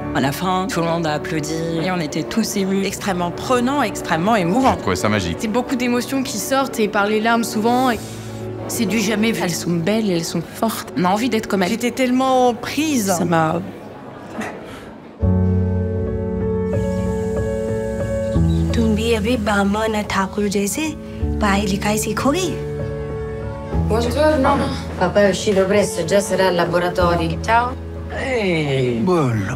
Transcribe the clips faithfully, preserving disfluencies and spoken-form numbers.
À la fin, tout le monde a applaudi et on était tous émus. Extrêmement prenant, extrêmement émouvant. Je trouvais ça magique. C'est beaucoup d'émotions qui sortent et par les larmes souvent. C'est du jamais vu. Elles sont belles, elles sont fortes. On a envie d'être comme elles. J'étais tellement prise. Ça m'a... तुम भी अभी बामन और ठाकुर जैसे पढ़ाई लिखाई सीखोगी? Buongiorno. Papà è uscito presto, già sarà al laboratorio. Ciao. Ehi, bello.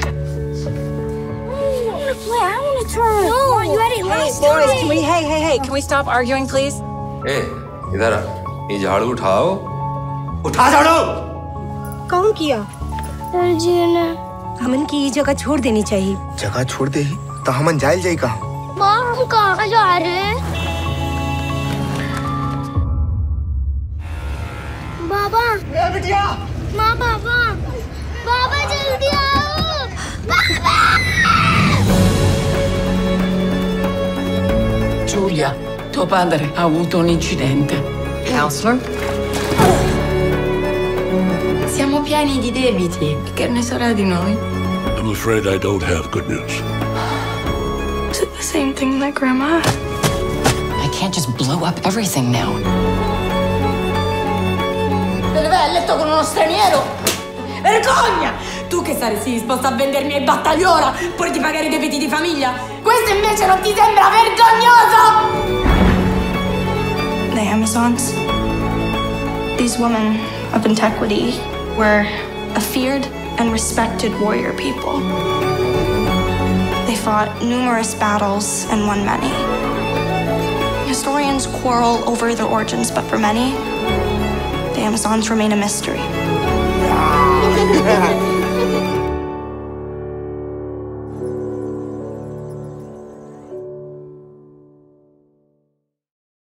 Wait, I want to try. No, you had it last time. Boys, can we... Hey, hey, hey, can we stop arguing, please? ए, इधर आ। ये झाड़ू उठाओ। उठा झाड़ू। कौन किया? दर्जी ने। हमन की ये जगह छोड़ देनी चाहिए। जगह छोड़ दे तो हमन जाइल जाई कहाँ? माँ, हम कहाँ जा रहे हैं? बाबा। बिटिया। माँ, बाबा। बाबा जल्दी आओ। बाबा! Giulia, tuo padre ha avuto un incidente. Counselor? Siamo pieni di debiti. Che ne sarà di noi? I'm afraid I don't have good news. Is it the same thing that Grandma had? I can't just blow up everything now. Te ne vai a letto con uno straniero? Vergogna! Tu che saresti disposta a vendermi ai battagliora pur di pagare i debiti di famiglia? Questo invece non ti sembra vergognoso? The Amazons, these women of antiquity, were a feared and respected warrior people. They fought numerous battles and won many. Historians quarrel over their origins, but for many, the Amazons remain a mystery.